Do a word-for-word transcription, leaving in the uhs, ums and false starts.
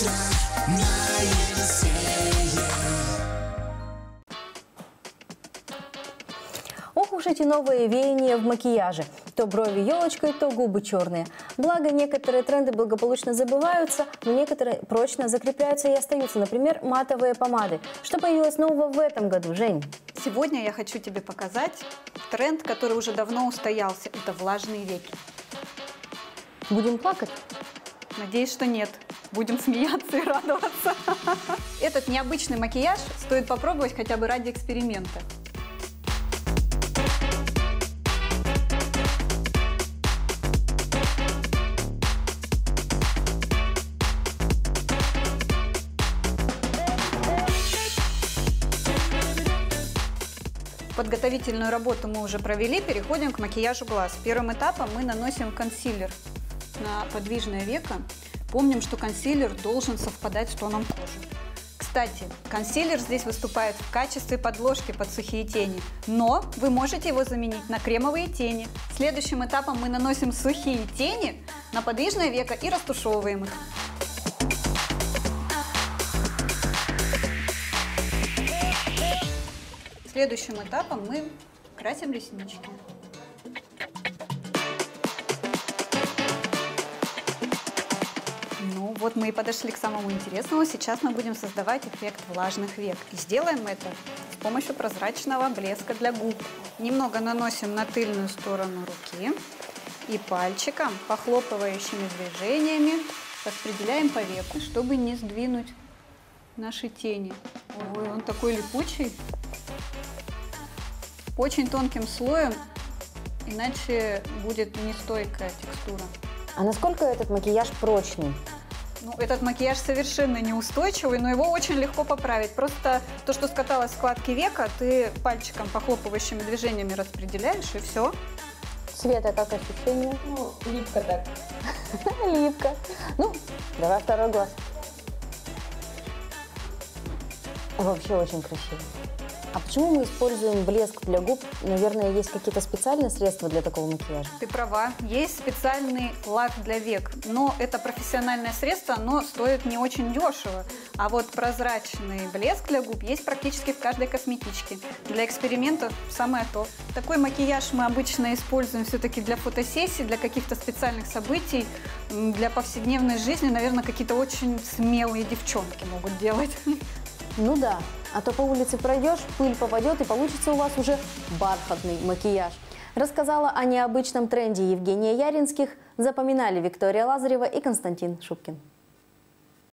на Елисее. Ох уж эти новые веяния в макияже. То брови елочкой, то губы черные. Благо, некоторые тренды благополучно забываются, но некоторые прочно закрепляются и остаются. Например, матовые помады. Что появилось нового в этом году, Жень? Сегодня я хочу тебе показать тренд, который уже давно устоялся. Это влажные веки. Будем плакать? Надеюсь, что нет. Будем смеяться и радоваться. Этот необычный макияж стоит попробовать хотя бы ради эксперимента. Подготовительную работу мы уже провели, переходим к макияжу глаз. Первым этапом мы наносим консилер на подвижное веко. Помним, что консилер должен совпадать с тоном кожи. Кстати, консилер здесь выступает в качестве подложки под сухие тени, но вы можете его заменить на кремовые тени. Следующим этапом мы наносим сухие тени на подвижное веко и растушевываем их. Следующим этапом мы красим реснички. Ну вот мы и подошли к самому интересному. Сейчас мы будем создавать эффект влажных век. И сделаем это с помощью прозрачного блеска для губ. Немного наносим на тыльную сторону руки и пальчиком, похлопывающими движениями, распределяем по веку, чтобы не сдвинуть наши тени. Ой, он такой липучий. Очень тонким слоем, иначе будет нестойкая текстура. А насколько этот макияж прочный? Ну, этот макияж совершенно неустойчивый, но его очень легко поправить. Просто то, что скаталось в складке века, ты пальчиком похлопывающими движениями распределяешь, и все. Света, как ощущение? Ну, липко так. Липко. Ну, давай второй глаз. Вообще очень красиво. А почему мы используем блеск для губ? Наверное, есть какие-то специальные средства для такого макияжа? Ты права, есть специальный лак для век, но это профессиональное средство, оно стоит не очень дешево. А вот прозрачный блеск для губ есть практически в каждой косметичке. Для экспериментов самое то. Такой макияж мы обычно используем все-таки для фотосессий, для каких-то специальных событий. Для повседневной жизни, наверное, какие-то очень смелые девчонки могут делать. Ну да, а то по улице пройдешь, пыль попадет и получится у вас уже бархатный макияж. Рассказала о необычном тренде Евгения Яринских, запоминали Виктория Лазарева и Константин Шубкин.